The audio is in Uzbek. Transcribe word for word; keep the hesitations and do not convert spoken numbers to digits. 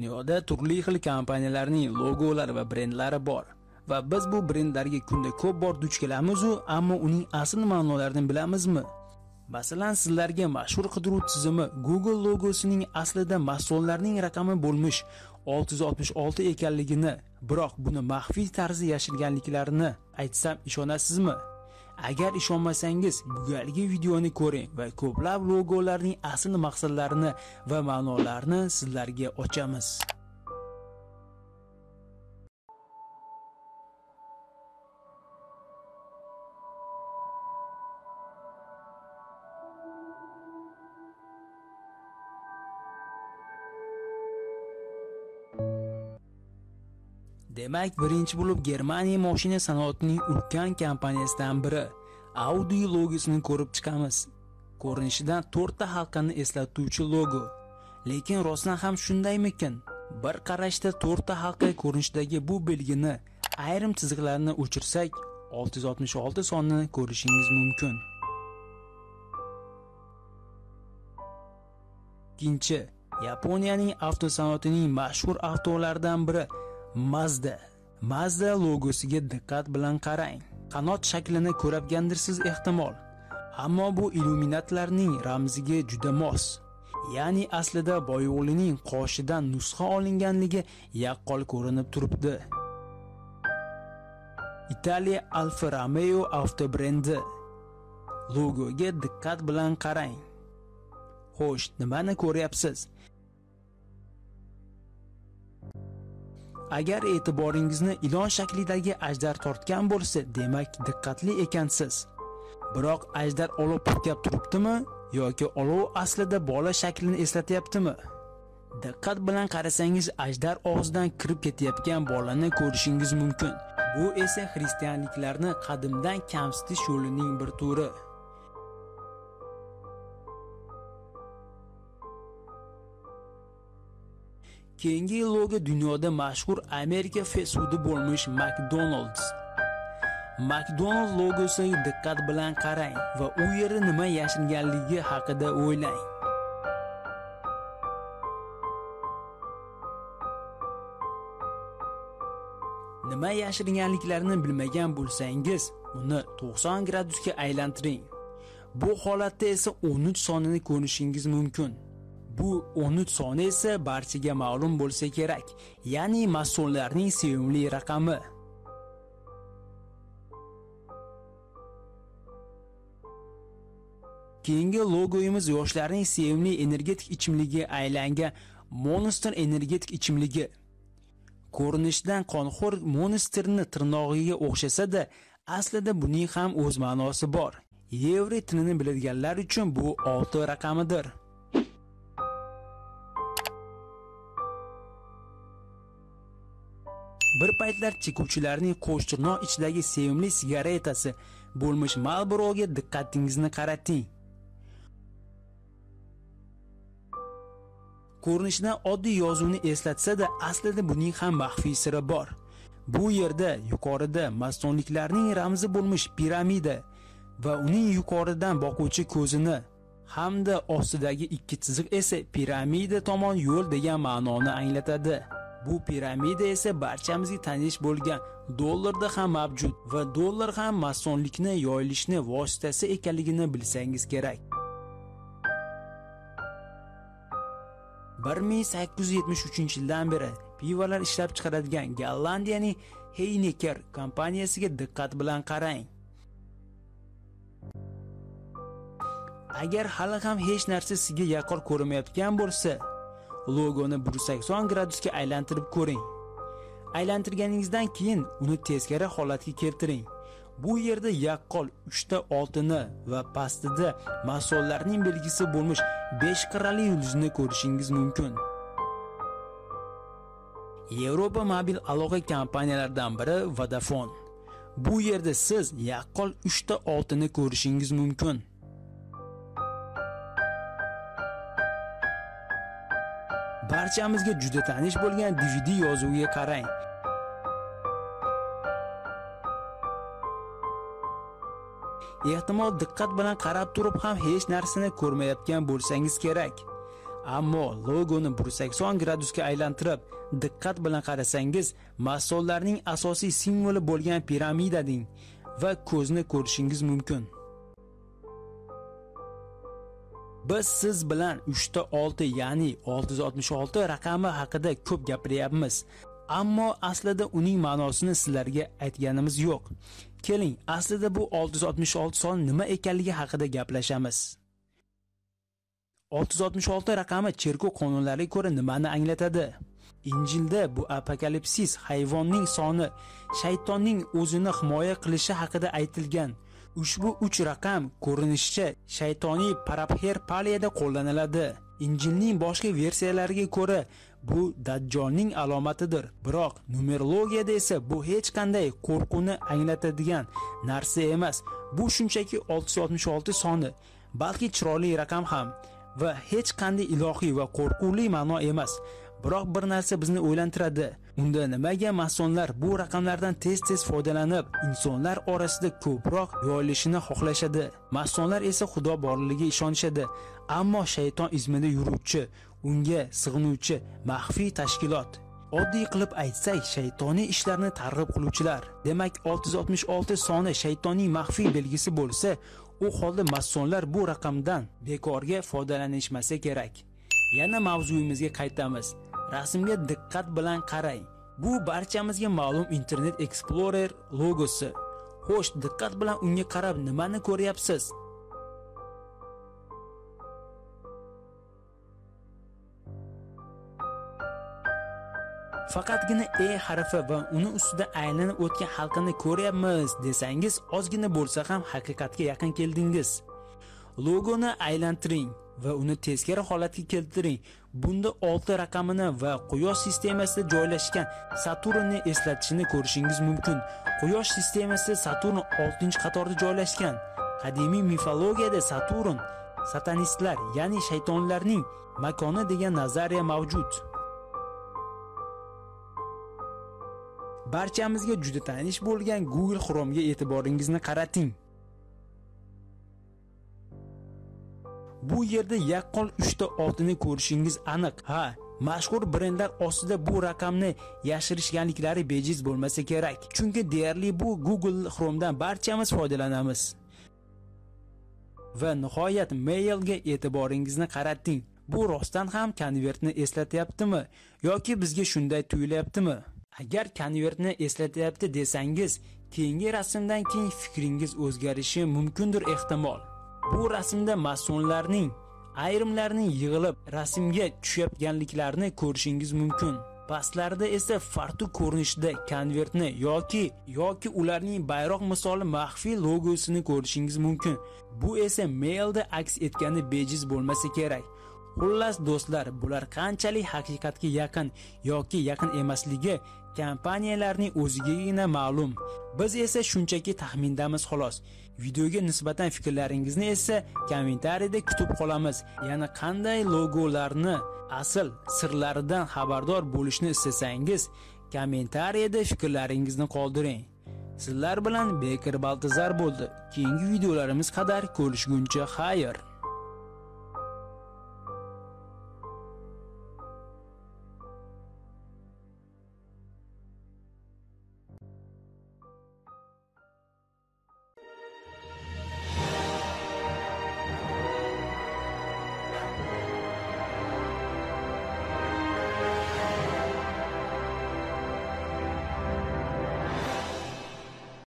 Dunyoda turli xil kompaniyalarning logolari va brendlari bor va biz bu brendlarga kunda ko'p bor duch kelamiz, ammo uning asl ma'nolarini bilamizmi? Masalan, sizlarga mashhur qidiruv tizimi Google logosining aslida mas'ullarning raqami bo'lmish olti yuz oltmish olti ekanligini, biroq buni maxfiy tarzda yashirganliklarini aytsam ishonasizmi? Agar ishonmasangiz, bu galgi videoni ko'ring va ko'plab logolarning asl maqsadlarini va ma'nolarini sizlarga ochamiz. Demak, birinchi bo'lib Germaniya mashina sanoatining ulkan kompaniyasidan biri Audi logosini ko'rib chiqamiz. Ko'rinishidan to'rtta halqani eslatuvchi logo. Lekin rostdan ham shundaymikin? Bir qarashda to'rtta halqa ko'rinishidagi bu belgini, ayrim chiziqlarni o'chirsak, olti yuz oltmish olti sonini ko'rishingiz mumkin. Ikkinchi, Yaponiyaning avtosanoatining mashhur avtolaridan biri Mazda. Mazda logosiga diqqat bilan qarang. Qanot shaklini ko'rgandirsiz ehtimol. Ammo bu illyuminatlarning ramziga juda mos. Ya'ni aslida boyo'g'lining qoshidan nusxa olinganligi yaqqol ko'rinib turibdi. Italiya Alfa Romeo avtobrendi. Logoga diqqat bilan qarang. Xo'sh, nimani ko'ryapsiz? Agar e'tiboringizni ilon shaklidagi ajdar tortgan bo'lsa, demak diqqatli ekansiz. Biroq ajdar olov purkab turibdimi yoki olov aslida bola shaklini eslatyaptimi? Diqqat bilan qarasangiz, ajdar og'zidan kirib ketayotgan bolani ko'rishingiz mumkin. Bu esa xristianliklarni qadimdan kamsitish yo'lining bir turi. Keyingi logo dunyoda mashhur Amerika fast foodi bo'lmish McDonald's. McDonald's logosiga diqqat bilan qarang va u yerda nima yashiringanligi haqida o'ylang. Nima yashiringanliklarini bilmagan bo'lsangiz, uni to'qson gradusga aylantiring. Bu holatda esa o'n uch sonini ko'rishingiz mumkin. Bu o'n uch soni esa barchaga ma'lum bo'lsa kerak, ya'ni mas'ullarning sevimli raqami. Keyingi logoyimiz yoshlarning sevimli energetik ichimligiga aylangan Monster energetik ichimligi. Ko'rinishdan qonxo'r Monsterni tirnog'iga o'xshasa-da, aslida buning ham o'z ma'nosi bor. Yevro tilini biladiganlar uchun bu olti raqamidir. Bir paytlar chekuvchilarning qo'shtirnoq ichidagi sevimli sigaretasi bo'lmish Marlboroga diqqatingizni qarating. Ko'rinishidan oddiy yozuvni eslatsa-da, aslida buning ham maxfiy siri bor. Bu yerda yuqorida masonliklarning ramzi bo'lmish piramida va uning yuqoridan boquvchi ko'zini hamda ostidagi ikki chiziq esa piramida tomon yo'l degan ma'noni anglatadi. Bu piramida esa barchamizga tanish bo'lgan dollarda ham mavjud va dollar ham masonlikni yoyilishni vositasi ekanligini bilsangiz kerak. bir ming sakkiz yuz yetmish uchinchi yildan beri pivolar ishlab chiqaradigan Gollandiyaning Heineken kompaniyasiga diqqat bilan qarang. Agar hali ham hech narsa sizga yaqqol ko'rinmayotgan bo'lsa, logoni bir yuz sakson gradusga aylantirib ko'ring. Aylantirganingizdan keyin uni teskari holatga keltiring. Bu yerda yaqqol uchta oltini va pastida mas'ullarning belgisi bo'lmish besh qirrali yulduzni ko'rishingiz mumkin. Yevropa mobil aloqa kompaniyalaridan biri Vodafone. Bu yerda siz yaqqol uchta oltini ko'rishingiz mumkin. Barchamizga juda tanish bo'lgan D V D yozuviga qarang. Ehtimol diqqat bilan qarab turib ham hech narsani ko'rmayotgan bo'lsangiz kerak. Ammo logoni bir yuz sakson gradusga aylantirib, diqqat bilan qarasangiz, masonlarning asosiy simvoli bo'lgan piramida deng va ko'zni ko'rishingiz mumkin. Biz siz bilan uch ta olti, ya'ni olti yuz oltmish olti raqami haqida ko'p gapiryapmiz, ammo aslida uning ma'nosini sizlarga aytganimiz yo'q. Keling, aslida bu olti yuz oltmish olti son nima ekanligi haqida gaplashamiz. olti yuz oltmish olti raqami cherkov qonunlariga ko'ra nimani anglatadi? Injilda bu apokalipsis hayvonning soni, shaytonning o'zini himoya qilishi haqida aytilgan. Ushbu uch raqam ko'rinishcha shaytoniy parapherpaliyada qo'llaniladi. Injilning boshqa versiyalariga ko'ra bu Dajjolning alomatidir. Biroq numerologiyada esa bu hech qanday qo'rquvni anglatadigan narsa emas. Bu shunchaki olti yuz oltmish olti soni, balki chiroyli raqam ham va hech qanday ilohiy va qo'rquvli ma'no emas. Biroq bir narsa bizni o'ylantiradi. Unda nimaga masonlar bu raqamlardan tez-tez foydalanib, insonlar orasida ko'proq yoyilishini xohlashadi? Masonlar esa Xudo borligiga ishonishadi, ammo shayton izmida yuruvchi, unga sig'inuvchi maxfiy tashkilot. Oddiy qilib aytsak, shaytoniy ishlarni targ'ib qiluvchilar. Demak, olti yuz oltmish olti soni shaytonning maxfiy belgisi bo'lsa, u holda masonlar bu raqamdan bekorga foydalanishmasa kerak. Yana mavzuyimizga qaytamiz. Rasmga diqqat bilan qarang. Bu barchamizga ma'lum Internet Explorer logosi. Xo'sh, diqqat bilan unga qarab nimani ko'ryapsiz? Faqatgina E harfi va uni ustida aylanib o'tgan halqani ko'ryapmiz desangiz, ozgina bo'lsa ham haqiqatga yaqin keldingiz. Logoni aylantiring va uni teskari holatga keltiring. Bunda olti raqamini va Quyosh sistemasida joylashgan Saturnni eslatishini ko'rishingiz mumkin. Quyosh sistemasida Saturn oltinchi qatorda joylashgan. Qadimiy mifologiyada Saturn satanistlar, ya'ni shaytonlarning makoni degan nazariya mavjud. Barchamizga juda tanish bo'lgan Google Chrome ga e'tiboringizni qarating. Bu yerda yaqqol uch ta oltini ko'rishingiz aniq. Ha, mashhur brendlar ostida bu raqamni yashirishganliklari bejiz bo'lmasa kerak. Chunki deyarli bu Google Chrome'dan barchamiz foydalanamiz. Va nihoyat mailga e'tiboringizni qarating. Bu rostdan ham konvertni eslatyaptimi yoki bizga shunday tuyulyaptimi? Agar konvertni eslatyapti desangiz, keyingi rasmdan keyin fikringiz o'zgarishi mumkindir ehtimol. Bu rasmda masonlarning ayrimlarining yig'ilib rasmga tushayotganliklarini ko'rishingiz mumkin. Pastlarida esa fartuh ko'rinishida konvertni yoki yoki ularning bayroq misoli maxfiy logosini ko'rishingiz mumkin. Bu esa mailda aks etgani bejiz bo'lmasa kerak. Xullas do'stlar, bular qanchalik haqiqatga yaqin yoki yaqin emasligi kompaniyalarning o'zigagina ma'lum. Biz esa shunchaki taxmindamiz xolos. Videoga nisbatan fikrlaringizni esa kommentariyada kutib qolamiz. Yana qanday logolarni asl sirlaridan xabardor bo'lishni istasangiz, kommentariyada fikrlaringizni qoldiring. Sizlar bilan Bekir Baltazar bo'ldi. Keyingi videolarimiz qadar ko'rishguncha xayr.